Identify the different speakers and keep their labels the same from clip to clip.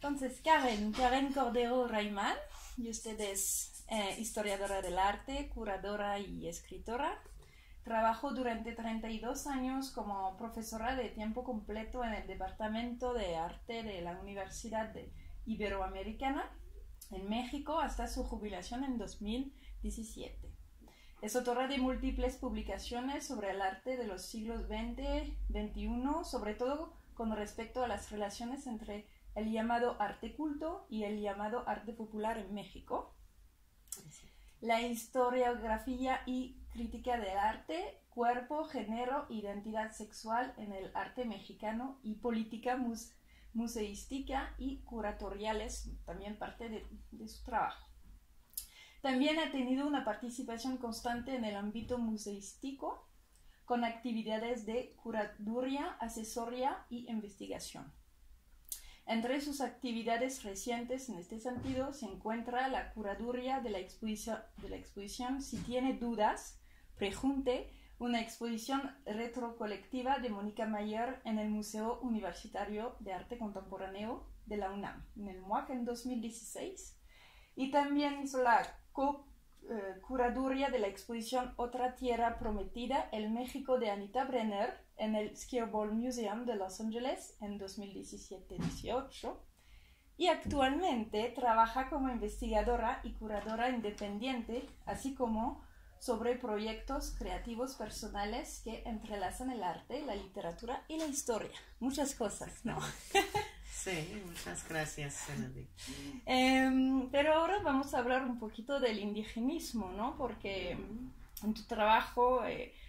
Speaker 1: Entonces, Karen Cordero Raimán, y usted es historiadora del arte, curadora y escritora. Trabajó durante 32 años como profesora de tiempo completo en el Departamento de Arte de la Universidad Iberoamericana en México hasta su jubilación en 2017. Es autora de múltiples publicaciones sobre el arte de los siglos XX-XXI, sobre todo con respecto a las relaciones entre el llamado arte culto y el llamado arte popular en México. La historiografía y crítica del arte, cuerpo, género, identidad sexual en el arte mexicano y política museística y curatoriales, también parte de su trabajo. También ha tenido una participación constante en el ámbito museístico, con actividades de curaduría, asesoría y investigación. Entre sus actividades recientes en este sentido se encuentra la curaduría de la exposición Si tiene dudas, Prejunte, una exposición retrocolectiva de Mónica Mayer en el Museo Universitario de Arte Contemporáneo de la UNAM, en el MUAC en 2016. Y también hizo la curaduría de la exposición Otra Tierra Prometida, el México de Anita Brenner, en el Skirball Museum de Los Ángeles en 2017-18. Y actualmente trabaja como investigadora y curadora independiente, así como sobre proyectos creativos personales que entrelazan el arte, la literatura y la historia. Muchas cosas, ¿no?
Speaker 2: Sí, muchas gracias, Elodie.
Speaker 1: Pero ahora vamos a hablar un poquito del indigenismo, ¿no? Porque en tu trabajo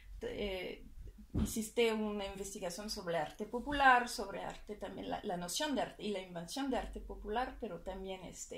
Speaker 1: hiciste una investigación sobre arte popular, sobre arte también, la noción de arte y la invención de arte popular, pero también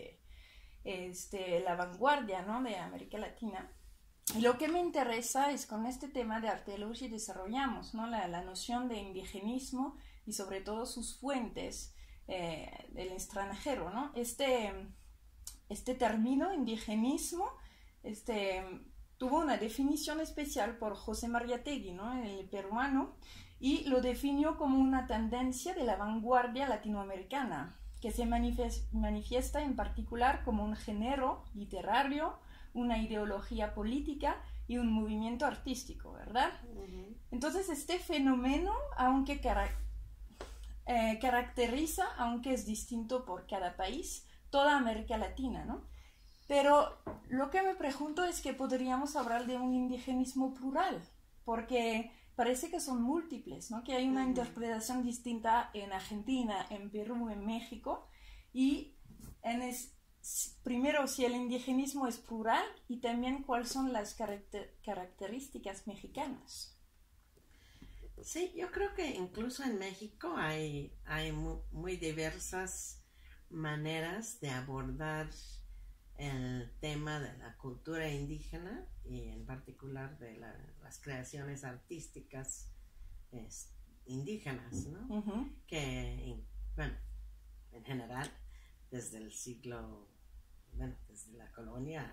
Speaker 1: la vanguardia, ¿no? De América Latina. Y lo que me interesa es con este tema de arteología desarrollamos, ¿no? la noción de indigenismo y sobre todo sus fuentes del extranjero, ¿no? Este término indigenismo tuvo una definición especial por José Mariátegui, ¿no? El peruano, y lo definió como una tendencia de la vanguardia latinoamericana que se manifiesta en particular como un género literario, una ideología política y un movimiento artístico, ¿verdad? Entonces este fenómeno, aunque caracteriza, aunque es distinto por cada país, toda América Latina, ¿no? Pero lo que me pregunto es que podríamos hablar de un indigenismo plural, porque parece que son múltiples, ¿no? Que hay una interpretación distinta en Argentina, en Perú, en México, y primero si el indigenismo es plural y también cuáles son las características mexicanas.
Speaker 2: Sí, yo creo que incluso en México hay muy diversas maneras de abordar el tema de la cultura indígena y en particular de las creaciones artísticas indígenas, ¿no? Que, bueno, en general, desde el siglo, desde la colonia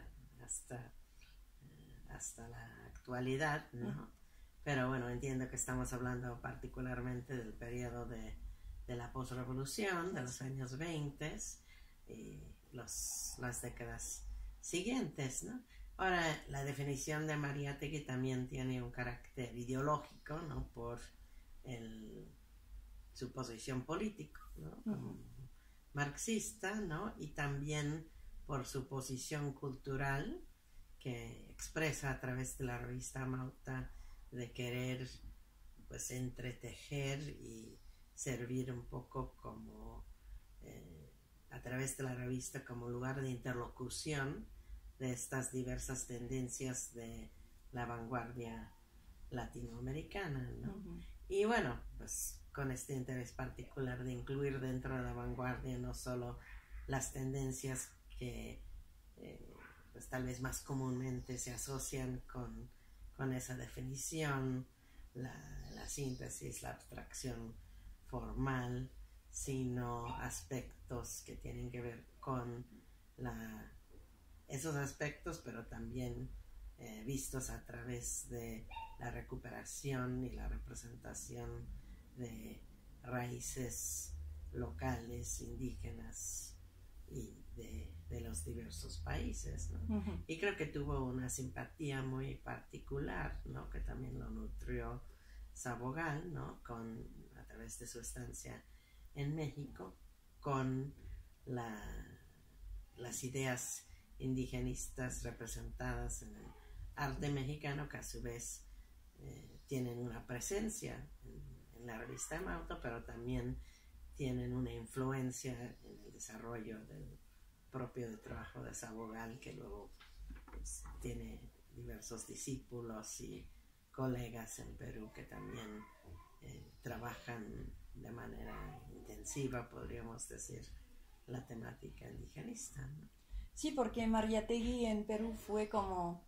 Speaker 2: hasta la actualidad, ¿no? Pero bueno, entiendo que estamos hablando particularmente del periodo de la posrevolución, de los años 20 y las décadas siguientes, ¿no? Ahora, la definición de Mariátegui también tiene un carácter ideológico, ¿no? Por su posición política, ¿no? Como marxista, ¿no? Y también por su posición cultural que expresa a través de la revista Mauta de querer pues entretejer y servir un poco como a través de la revista como lugar de interlocución de estas diversas tendencias de la vanguardia latinoamericana, ¿no? Y bueno, pues con este interés particular de incluir dentro de la vanguardia no solo las tendencias que pues tal vez más comúnmente se asocian con esa definición, la síntesis, la abstracción formal, sino aspectos que tienen que ver con esos aspectos, pero también vistos a través de la recuperación y la representación de raíces locales, indígenas y de los diversos países, ¿no? Y creo que tuvo una simpatía muy particular, ¿no? Que también lo nutrió Sabogal, ¿no? A través de su estancia en México, con las ideas indigenistas representadas en el arte mexicano, que a su vez tienen una presencia en la revista Emauto, pero también tienen una influencia en el desarrollo del propio trabajo de Sabogal, que luego pues, tiene diversos discípulos y colegas en Perú que también trabajan de manera intensiva, podríamos decir, la temática indigenista, ¿no?
Speaker 1: Sí, porque Mariátegui en Perú fue como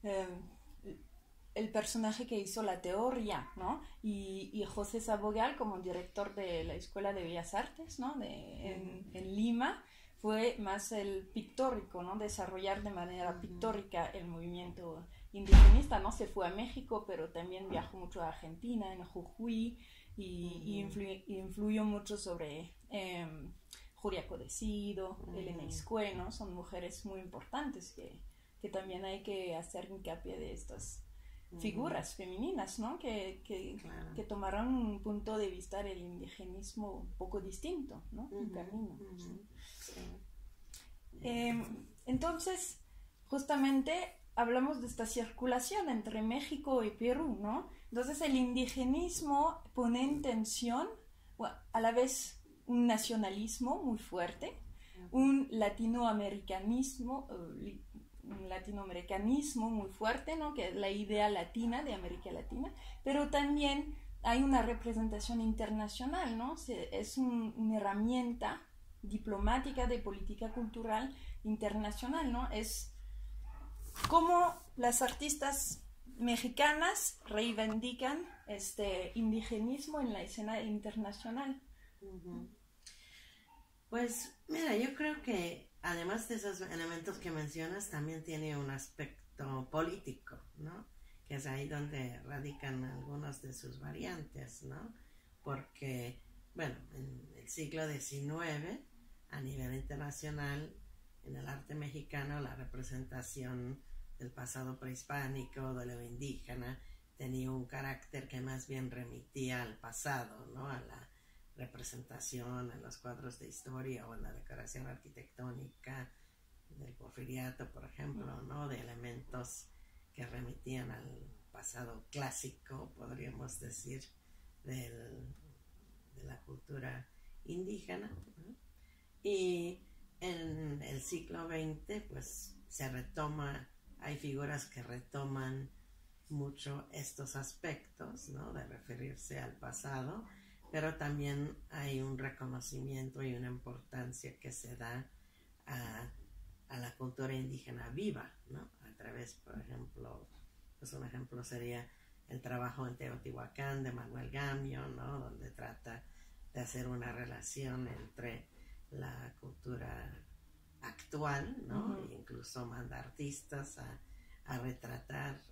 Speaker 1: el personaje que hizo la teoría, ¿no? Y José Sabogal, como director de la Escuela de Bellas Artes, ¿no? En Lima, fue más el pictórico, ¿no? Desarrollar de manera pictórica el movimiento indigenista, ¿no? Se fue a México, pero también viajó mucho a Argentina, en Jujuy, y influyó mucho sobre Julia Codecido, Elena Iscue, ¿no? Son mujeres muy importantes que también hay que hacer hincapié de estas figuras femeninas, ¿no? Que tomaron un punto de vista del indigenismo un poco distinto, ¿no? Un camino. Entonces, justamente hablamos de esta circulación entre México y Perú, ¿no? Entonces el indigenismo pone en tensión a la vez un nacionalismo muy fuerte, un latinoamericanismo muy fuerte, ¿no? Que es la idea latina de América Latina, pero también hay una representación internacional, ¿no? Es una herramienta diplomática de política cultural internacional, ¿no? Es como las artistas mexicanas reivindican este indigenismo en la escena internacional.
Speaker 2: Pues mira, yo creo que además de esos elementos que mencionas, también tiene un aspecto político, ¿no? Que es ahí donde radican algunas de sus variantes, ¿no? Porque, bueno, en el siglo XIX, a nivel internacional, en el arte mexicano, la representación del pasado prehispánico, de lo indígena, tenía un carácter que más bien remitía al pasado, ¿no? A la representación en los cuadros de historia o en la decoración arquitectónica del porfiriato, por ejemplo, ¿no? De elementos que remitían al pasado clásico, podríamos decir, de la cultura indígena, ¿no? Y en el siglo XX, pues se retoma, hay figuras que retoman mucho estos aspectos, ¿no? De referirse al pasado, pero también hay un reconocimiento y una importancia que se da a la cultura indígena viva, ¿no? A través, por ejemplo, pues un ejemplo sería el trabajo en Teotihuacán de Manuel Gamio, ¿no? Donde trata de hacer una relación entre la cultura actual, ¿no? E incluso manda artistas a retratar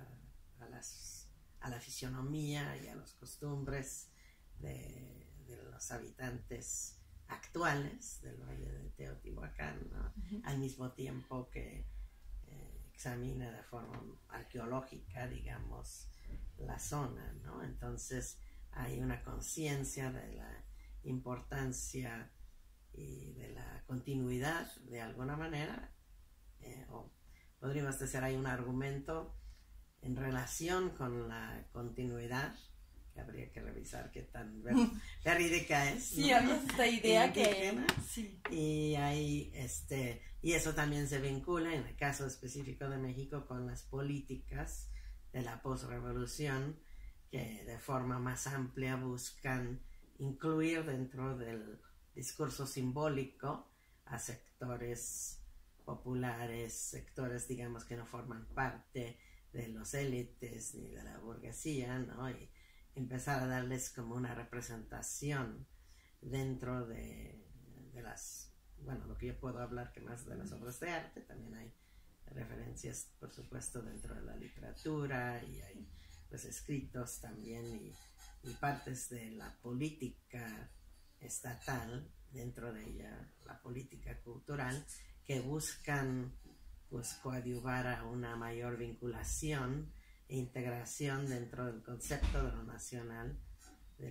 Speaker 2: a la fisionomía y a las costumbres de los habitantes actuales del Valle de Teotihuacán, ¿no? Al mismo tiempo que examina de forma arqueológica, digamos, la zona, ¿no? Entonces hay una conciencia de la importancia y de la continuidad de alguna manera, o podríamos decir hay un argumento en relación con la continuidad que habría que revisar qué tan verídica es, ¿no?
Speaker 1: Sí, había esta idea
Speaker 2: indígena,
Speaker 1: que sí.
Speaker 2: Y hay y eso también se vincula en el caso específico de México con las políticas de la posrevolución que de forma más amplia buscan incluir dentro del discurso simbólico a sectores populares, sectores digamos que no forman parte de los élites ni de la burguesía, ¿no? Y empezar a darles como una representación dentro de las, bueno, lo que yo puedo hablar que más de las obras de arte, también hay referencias por supuesto dentro de la literatura y hay pues escritos también y partes de la política estatal, dentro de ella la política cultural, que buscan pues coadyuvar a una mayor vinculación e integración dentro del concepto de lo nacional de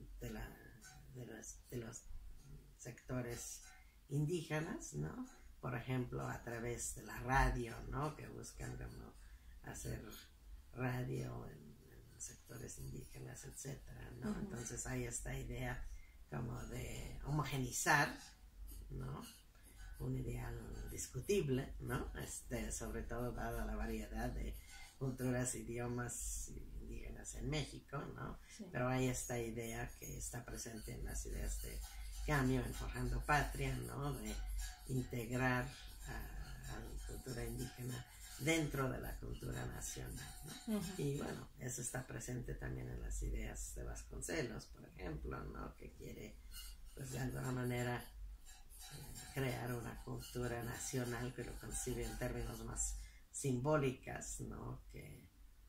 Speaker 2: los sectores indígenas, ¿no? Por ejemplo, a través de la radio, ¿no? Que buscan como hacer radio en sectores indígenas, etcétera, ¿no? Uh-huh. Entonces hay esta idea como de homogenizar, ¿no? Un ideal discutible, ¿no? Sobre todo dada la variedad de culturas, idiomas indígenas en México, ¿no? Sí. Pero hay esta idea que está presente en las ideas de cambio en Forjando Patria, ¿no? De integrar a la cultura indígena dentro de la cultura nacional, ¿no? Uh-huh. Y bueno, eso está presente también en las ideas de Vasconcelos, por ejemplo, ¿no? Que quiere, pues de alguna manera, crear una cultura nacional que lo concibe en términos más simbólicas, ¿no? Que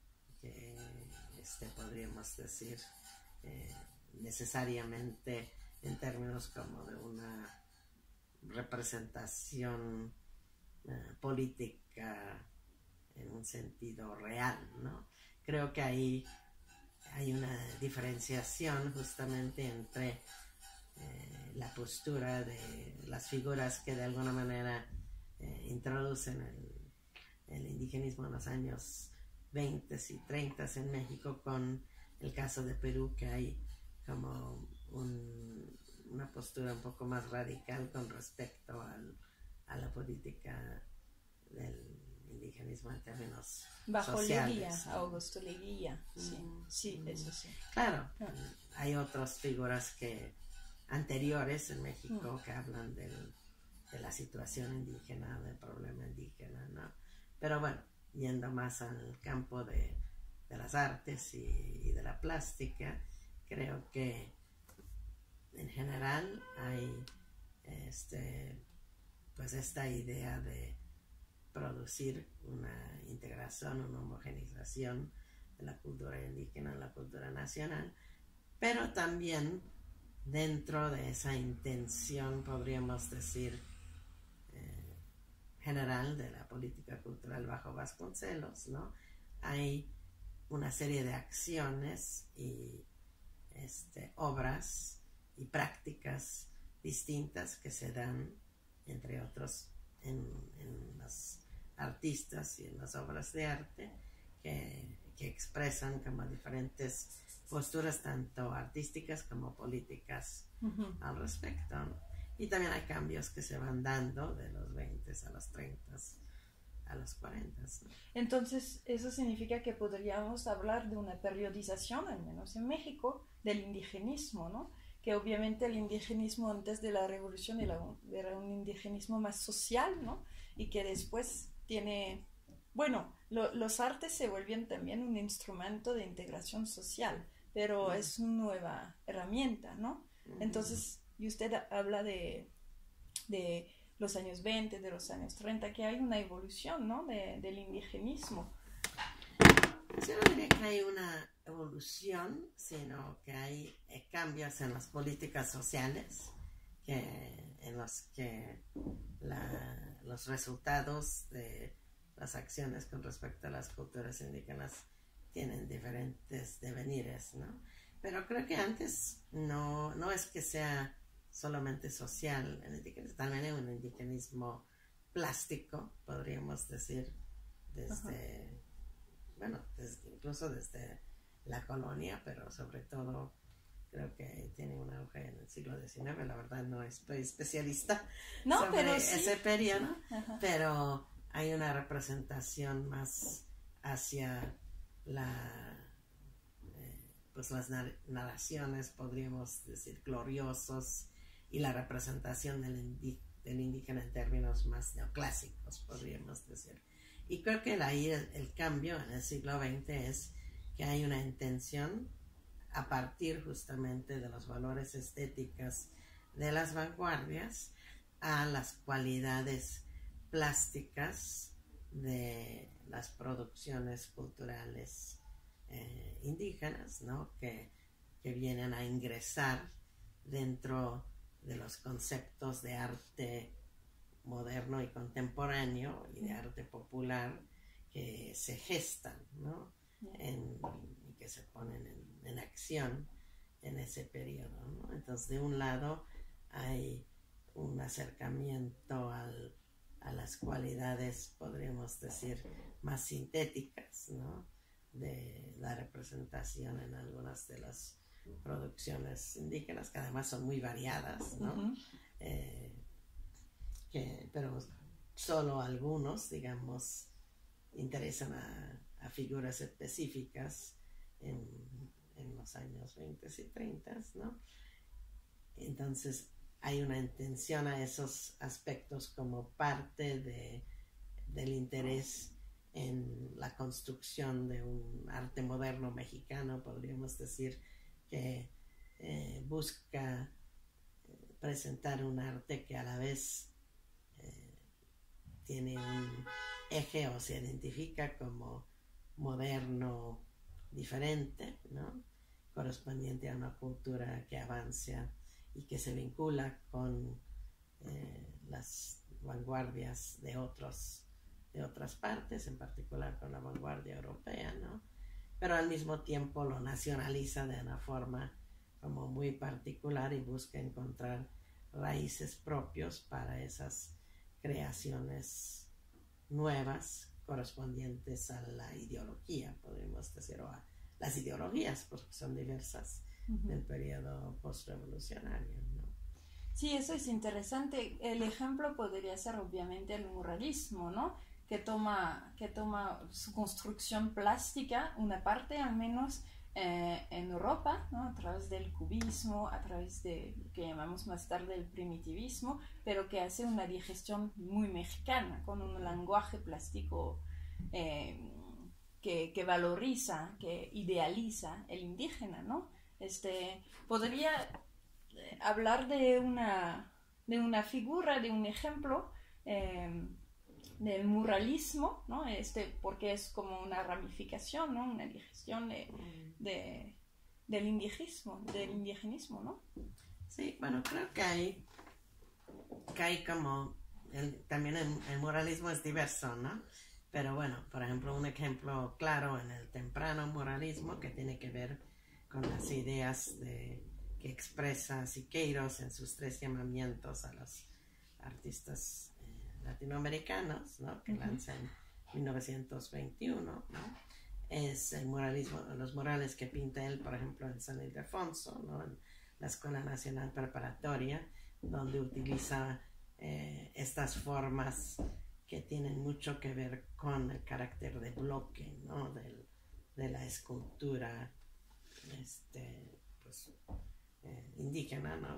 Speaker 2: podríamos decir necesariamente en términos como de una representación política en un sentido real, ¿no? Creo que ahí hay una diferenciación justamente entre la postura de las figuras que de alguna manera introducen el indigenismo en los años 20 y 30 en México, con el caso de Perú, que hay como una postura un poco más radical con respecto a la política del indigenismo en términos
Speaker 1: bajo
Speaker 2: sociales.
Speaker 1: Leguía, Augusto Leguía, sí, eso sí.
Speaker 2: Claro, hay otras figuras anteriores en México que hablan de la situación indígena, del problema indígena, ¿no? Pero bueno, yendo más al campo de las artes y de la plástica, creo que en general hay pues esta idea de producir una integración, una homogenización de la cultura indígena en la cultura nacional, pero también dentro de esa intención, podríamos decir, general de la política cultural bajo Vasconcelos, ¿no? Hay una serie de acciones y obras y prácticas distintas que se dan, entre otros, en los artistas y en las obras de arte que expresan como diferentes posturas tanto artísticas como políticas al respecto, ¿no? Y también hay cambios que se van dando de los 20 a los 30 a los 40, ¿no?
Speaker 1: Entonces, eso significa que podríamos hablar de una periodización, al menos en México, del indigenismo, ¿no? Que obviamente el indigenismo antes de la revolución era un indigenismo más social, ¿no? Y que después tiene... Bueno, los artes se vuelven también un instrumento de integración social, pero es una nueva herramienta, ¿no? Entonces, y usted habla de los años 20, de los años 30, que hay una evolución, ¿no? Del indigenismo.
Speaker 2: Yo no diría que hay una evolución, sino que hay cambios en las políticas sociales, en los que los resultados de las acciones con respecto a las culturas indígenas tienen diferentes devenires, ¿no? Pero creo que antes no es que sea solamente social el indigenismo, también es un indigenismo plástico, podríamos decir, incluso desde la colonia, pero sobre todo creo que tiene un auge en el siglo XIX. La verdad no estoy especialista sobre ese periodo, pero hay una representación más hacia pues las narraciones, podríamos decir, gloriosos, y la representación del indígena en términos más neoclásicos, podríamos decir. Y creo que ahí el cambio en el siglo XX es que hay una intención, a partir justamente de los valores estéticos de las vanguardias, a las cualidades plásticas de las producciones culturales indígenas, ¿no? Que vienen a ingresar dentro de los conceptos de arte moderno y contemporáneo y de arte popular que se gestan, ¿no? Y que se ponen en acción en ese periodo, ¿no? Entonces, de un lado hay un acercamiento a las cualidades, podríamos decir, más sintéticas, ¿no? De la representación en algunas de las producciones indígenas, que además son muy variadas, ¿no? Pero solo algunos, digamos, interesan a figuras específicas en los años 20 y 30, ¿no? Entonces hay una intención a esos aspectos como parte del interés en la construcción de un arte moderno mexicano, podríamos decir, que busca presentar un arte que a la vez tiene un eje o se identifica como moderno, diferente, ¿no? Correspondiente a una cultura que avanza y que se vincula con las vanguardias de otras partes, en particular con la vanguardia europea, ¿no? Pero al mismo tiempo lo nacionaliza de una forma como muy particular y busca encontrar raíces propios para esas creaciones nuevas correspondientes a la ideología, podríamos decir, o a las ideologías, porque son diversas del periodo postrevolucionario, ¿no?
Speaker 1: Sí, eso es interesante. El ejemplo podría ser obviamente el muralismo, ¿no? Que toma su construcción plástica, una parte al menos en Europa, ¿no? A través del cubismo, a través de lo que llamamos más tarde el primitivismo, pero que hace una digestión muy mexicana, con un lenguaje plástico que valoriza, que idealiza el indígena, ¿no? Podría hablar de una figura, de un ejemplo del muralismo, ¿no? Porque es como una ramificación, ¿no? Una digestión del indigenismo, ¿no?
Speaker 2: Sí, bueno, creo que hay como también el muralismo es diverso, ¿no? Pero bueno, por ejemplo, un ejemplo claro en el temprano muralismo que tiene que ver con las ideas que expresa Siqueiros en sus 3 llamamientos a los artistas latinoamericanos, ¿no? Que lanza en 1921, ¿no? Es el muralismo, los murales que pinta él, por ejemplo, en San Ildefonso, ¿no? En la Escuela Nacional Preparatoria, donde utiliza estas formas que tienen mucho que ver con el carácter de bloque, ¿no? De la escultura pues, indígena, ¿no?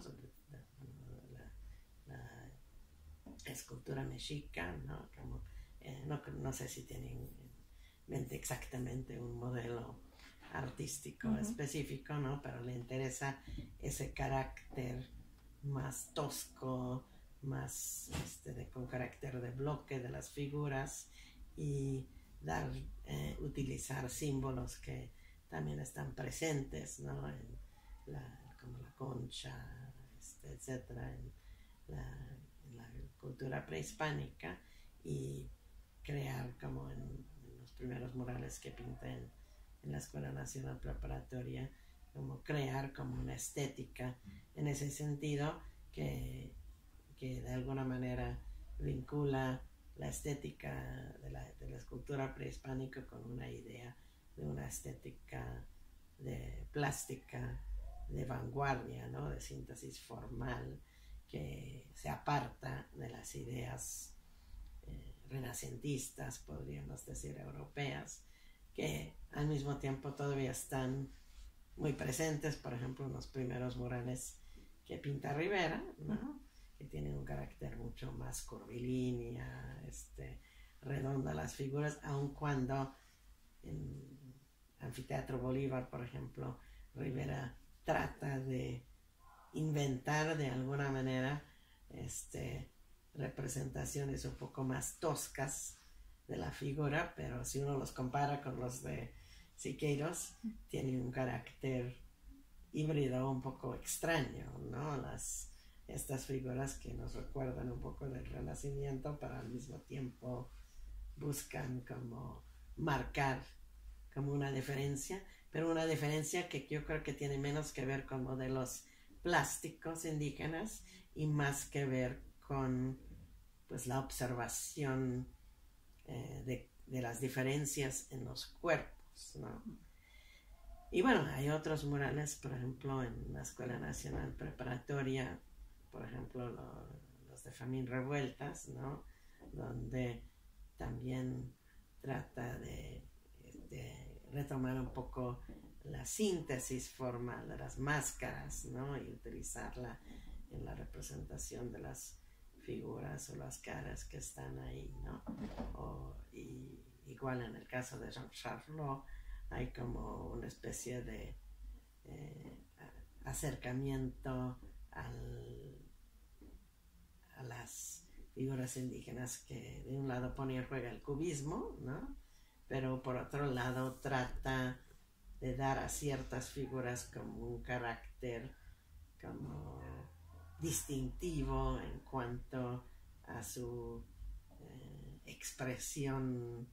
Speaker 2: La escultura mexica, ¿no? Como, no sé si tienen en mente exactamente un modelo artístico específico, ¿no? Pero le interesa ese carácter más tosco, más con carácter de bloque de las figuras y utilizar símbolos que también están presentes, ¿no? Como la concha, etcétera, en la cultura prehispánica, y crear como en los primeros murales que pinté en la Escuela Nacional Preparatoria, como crear como una estética en ese sentido que de alguna manera vincula la estética de la escultura prehispánica con una idea de una estética de plástica de vanguardia, ¿no? De síntesis formal, que se aparta de las ideas renacentistas, podríamos decir, europeas, que al mismo tiempo todavía están muy presentes, por ejemplo, en los primeros murales que pinta Rivera, ¿no? Que tienen un carácter mucho más curvilínea, redonda las figuras, aun cuando en Anfiteatro Bolívar, por ejemplo, Rivera trata de inventar de alguna manera representaciones un poco más toscas de la figura, pero si uno los compara con los de Siqueiros, tiene un carácter híbrido un poco extraño, ¿no? Estas figuras que nos recuerdan un poco del Renacimiento, pero al mismo tiempo buscan como marcar como una diferencia, pero una diferencia que yo creo que tiene menos que ver con modelos plásticos indígenas y más que ver con pues la observación de las diferencias en los cuerpos, ¿no? Y bueno, hay otros murales, por ejemplo, en la Escuela Nacional Preparatoria, por ejemplo, los de Famín Revueltas, ¿no? Donde también trata de retomar un poco la síntesis formal de las máscaras, ¿no? Y utilizarla en la representación de las figuras o las caras que están ahí, ¿no? Y igual en el caso de Jean Charlot hay como una especie de acercamiento a las figuras indígenas que de un lado pone en juego el cubismo, ¿no? Pero por otro lado trata de dar a ciertas figuras como un carácter como distintivo en cuanto a su expresión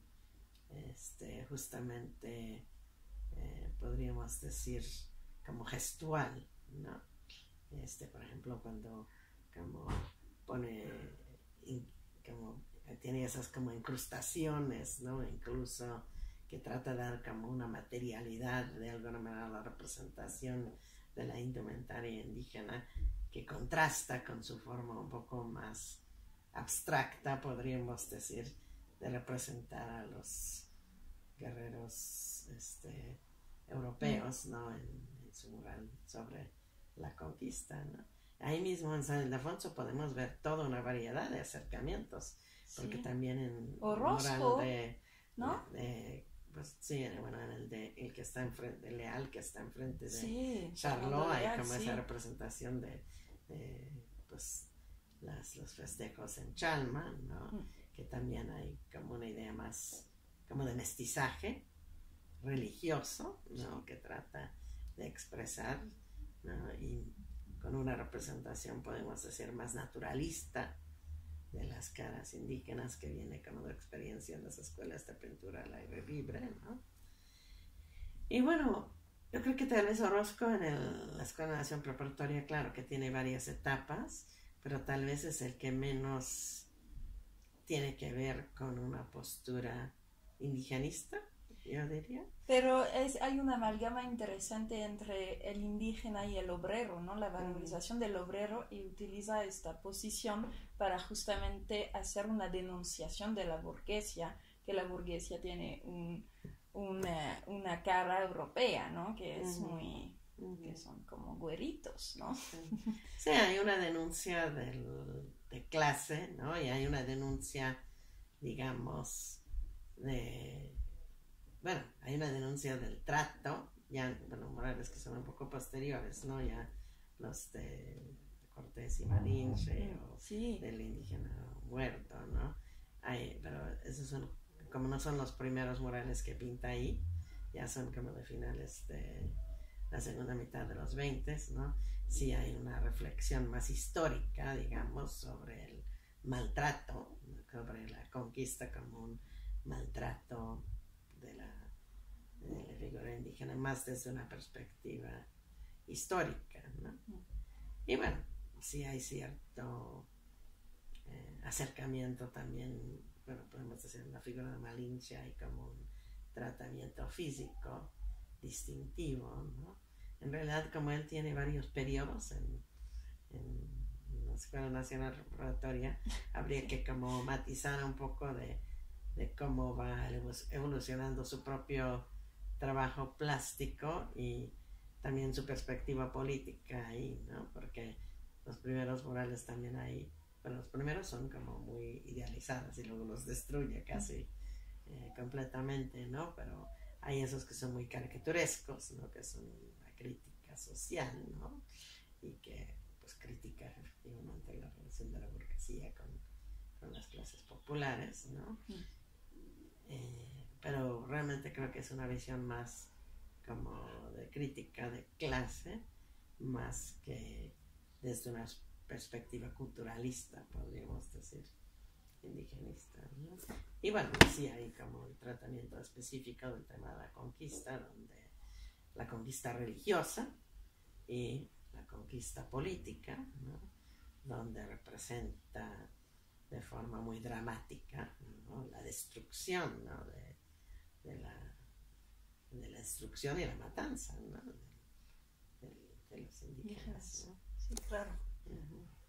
Speaker 2: justamente podríamos decir como gestual, ¿no? Por ejemplo, cuando como pone como tiene esas como incrustaciones, ¿no? Incluso que trata de dar como una materialidad de alguna manera a la representación de la indumentaria indígena que contrasta con su forma un poco más abstracta, podríamos decir, de representar a los guerreros europeos, ¿no? En su mural sobre la conquista, ¿no? Ahí mismo en San Ildefonso podemos ver toda una variedad de acercamientos, porque también en
Speaker 1: Orozco,
Speaker 2: mural de,
Speaker 1: ¿no?
Speaker 2: pues sí, bueno, en el que está enfrente, de Leal, que está enfrente de
Speaker 1: Sí,
Speaker 2: Charlot, hay
Speaker 1: Leal,
Speaker 2: como
Speaker 1: sí.
Speaker 2: esa representación de pues los festejos en Chalma, ¿no? Que también hay como una idea más como de mestizaje religioso, ¿no? Que trata de expresar, ¿no? Y con una representación, podemos decir, más naturalista de las caras indígenas que viene como de experiencia en las escuelas de pintura al aire libre, ¿no? Y bueno, yo creo que tal vez Orozco en la Escuela de Nación Preparatoria, claro que tiene varias etapas, pero tal vez es el que menos tiene que ver con una postura indigenista, yo diría.
Speaker 1: Pero hay una amalgama interesante entre el indígena y el obrero, ¿no? La valorización del obrero, y utiliza esta posición para justamente hacer una denunciación de la burguesía, que la burguesía tiene una cara europea, ¿no? Que es muy... que son como güeritos, ¿no?
Speaker 2: Sí, hay una denuncia de clase, ¿no? Y hay una denuncia, digamos, hay una denuncia del trato, ya, bueno, morales que son un poco posteriores, ¿no? Ya los de Cortés y Malinche o del indígena muerto, ¿no? Pero esos son, como no son los primeros murales que pinta ahí, ya son como de finales de la segunda mitad de los 20, ¿no? Sí hay una reflexión más histórica, digamos, sobre el maltrato, sobre la conquista como un maltrato de la figura indígena, más desde una perspectiva histórica, ¿no? Y bueno, sí hay cierto acercamiento también, bueno, podemos decir en la figura de Malinche hay como un tratamiento físico distintivo, ¿no? En realidad, como él tiene varios periodos en la Escuela Nacional Preparatoria, habría que como matizar un poco de cómo va evolucionando su propio trabajo plástico y también su perspectiva política ahí, ¿no? Porque los primeros murales también ahí, bueno, los primeros son como muy idealizados y luego los destruye casi completamente, ¿no? Pero hay esos que son muy caricaturescos, ¿no? Que son una crítica social, ¿no? Y que pues critica efectivamente la relación de la burguesía con las clases populares, ¿no? Pero realmente creo que es una visión más como de crítica de clase más que desde una perspectiva culturalista, podríamos decir, indigenista, ¿no? Y bueno, sí hay como el tratamiento específico del tema de la conquista, donde la conquista religiosa y la conquista política, ¿no? Donde representa de forma muy dramática, ¿no? La destrucción, ¿no? de la destrucción y la matanza, ¿no? de los indígenas, ¿no?
Speaker 1: Sí, claro.